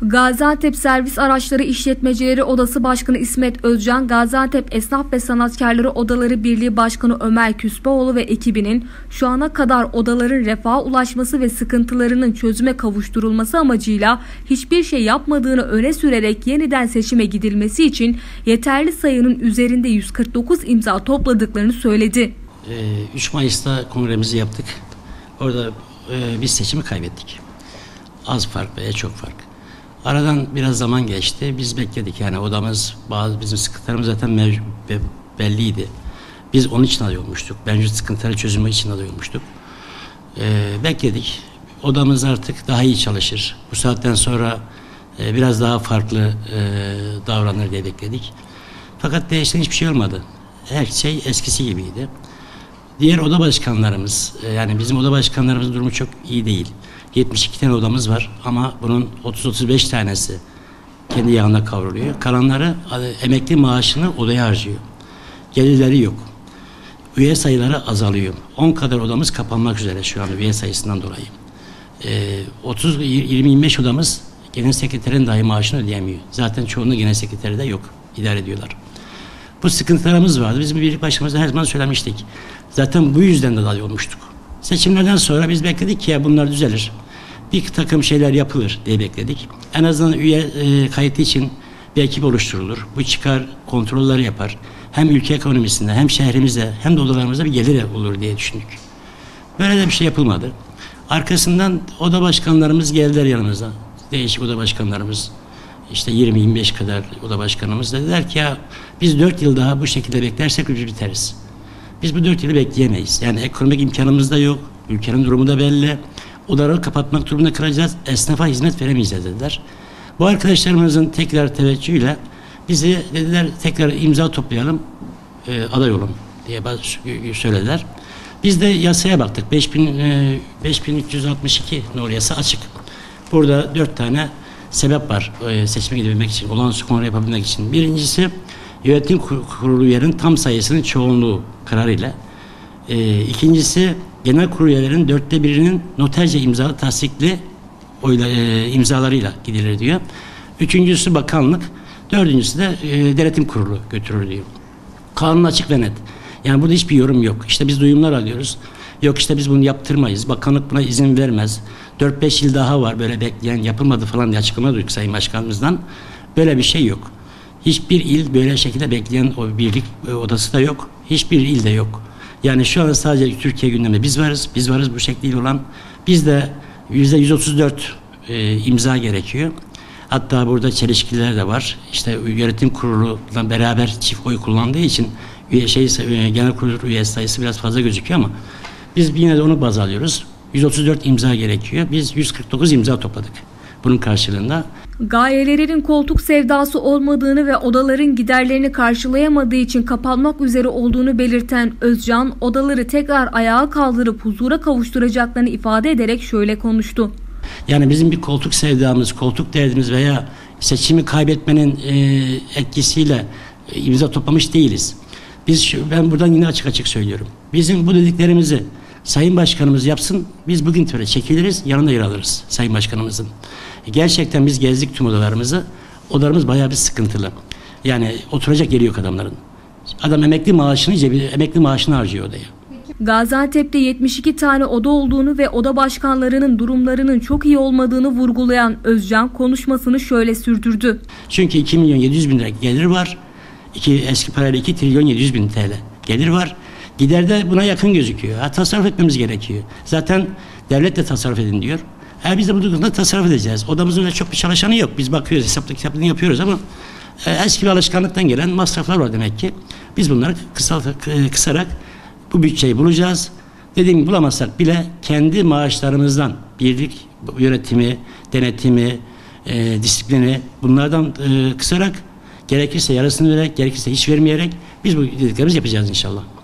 Gaziantep Servis Araçları İşletmecileri Odası Başkanı İsmet Özcan, Gaziantep Esnaf ve Sanatkarları Odaları Birliği Başkanı Ömer Küspeoğlu ve ekibinin şu ana kadar odaların refaha ulaşması ve sıkıntılarının çözüme kavuşturulması amacıyla hiçbir şey yapmadığını öne sürerek yeniden seçime gidilmesi için yeterli sayının üzerinde 149 imza topladıklarını söyledi. 3 Mayıs'ta kongremizi yaptık. Orada biz seçimi kaybettik. Az fark veya çok fark. Aradan biraz zaman geçti. Biz bekledik. Yani odamız, bazı bizim sıkıntılarımız zaten belliydi. Biz onun için aday olmuştuk. Mevcut sıkıntıları çözümü için aday olmuştuk. Bekledik. Odamız artık daha iyi çalışır. Bu saatten sonra biraz daha farklı davranır diye bekledik. Fakat değişen hiçbir şey olmadı. Her şey eskisi gibiydi. Diğer oda başkanlarımız, yani bizim oda başkanlarımızın durumu çok iyi değil. 72 tane odamız var ama bunun 30-35 tanesi kendi yağına kavruluyor. Kalanları emekli maaşını odaya harcıyor. Gelirleri yok. Üye sayıları azalıyor. 10 kadar odamız kapanmak üzere şu anda üye sayısından dolayı. 20-25 odamız genel sekreterin dahi maaşını ödeyemiyor. Zaten çoğunluğu genel sekreteri de yok. İdare ediyorlar. Bu sıkıntılarımız vardı. Biz birlik başkanımızda her zaman söylemiştik. Zaten bu yüzden de aday olmuştuk. Seçimlerden sonra biz bekledik ki ya bunlar düzelir. Bir takım şeyler yapılır diye bekledik. En azından üye kayıtı için bir ekip oluşturulur. Bu çıkar, kontrolleri yapar. Hem ülke ekonomisinde hem şehrimizde hem de odalarımızda bir gelir olur diye düşündük. Böyle de bir şey yapılmadı. Arkasından oda başkanlarımız geldiler yanımıza. Değişik oda başkanlarımız. İşte 20-25 kadar oda başkanımız dediler ki ya biz 4 yıl daha bu şekilde beklersek biz biteriz. Biz bu 4 yılı bekleyemeyiz. Yani ekonomik imkanımız da yok. Ülkenin durumu da belli. Odaları kapatmak durumunda kalacağız. Esnafa hizmet veremeyeceğiz dediler. Bu arkadaşlarımızın tekrar teveccühüyle bizi dediler tekrar imza toplayalım, aday olun diye söylediler. Biz de yasaya baktık. 5362 nolu yasa açık. Burada 4 tane sebep var seçime gidebilmek için, olağanüstü kongre yapabilmek için. Birincisi yönetim kurulu üyelerinin tam sayısının çoğunluğu kararıyla. İkincisi genel kurulu üyelerinin 1/4'inin noterce imzalı tasdikli imzalarıyla gidilir diyor. Üçüncüsü bakanlık. Dördüncüsü de denetim kurulu götürür diyor. Kanun açık ve net. Yani burada hiçbir yorum yok. İşte biz duyumlar alıyoruz. Yok işte biz bunu yaptırmayız. Bakanlık buna izin vermez. 4-5 yıl daha var böyle bekleyen yapılmadı falan diye açıklama duyduk Sayın Başkanımızdan. Böyle bir şey yok. Hiçbir il böyle şekilde bekleyen o birlik odası da yok. Hiçbir ilde yok. Yani şu an sadece Türkiye gündeminde biz varız. Biz varız bu şekliyle olan. Bizde %134 imza gerekiyor. Hatta burada çelişkiler de var. İşte yönetim kuruluyla beraber çift oy kullandığı için genel kurulu üye sayısı biraz fazla gözüküyor ama biz yine de onu baz alıyoruz. 134 imza gerekiyor. Biz 149 imza topladık. Bunun karşılığında gayelerinin koltuk sevdası olmadığını ve odaların giderlerini karşılayamadığı için kapanmak üzere olduğunu belirten Özcan, odaları tekrar ayağa kaldırıp huzura kavuşturacaklarını ifade ederek şöyle konuştu. Yani bizim bir koltuk sevdamız, koltuk derdimiz veya seçimi kaybetmenin etkisiyle imza toplamış değiliz. Ben buradan yine açık açık söylüyorum. Bizim bu dediklerimizi Sayın Başkanımız yapsın, biz bugün böyle çekiliriz, yanında yer alırız Sayın Başkanımızın. Gerçekten biz gezdik tüm odalarımızı, odalarımız bayağı bir sıkıntılı. Yani oturacak yeri yok adamların. Adam emekli maaşını harcıyor odaya. Gaziantep'te 72 tane oda olduğunu ve oda başkanlarının durumlarının çok iyi olmadığını vurgulayan Özcan konuşmasını şöyle sürdürdü. Çünkü 2.700.000 lira gelir var, eski parayla 2.700.000 TL gelir var. Gider de buna yakın gözüküyor. Tasarruf etmemiz gerekiyor. Zaten devlet de tasarruf edin diyor. Biz de bu durumda tasarruf edeceğiz. Odamızın da çok bir çalışanı yok. Biz bakıyoruz, hesaplığını yapıyoruz ama eski bir alışkanlıktan gelen masraflar var demek ki. Biz bunları kısarak bu bütçeyi bulacağız. Dediğim gibi bulamazsak bile kendi maaşlarımızdan birlik yönetimi, denetimi, disiplini bunlardan kısarak gerekirse yarısını vererek, gerekirse hiç vermeyerek biz bu dediklerimizi yapacağız inşallah.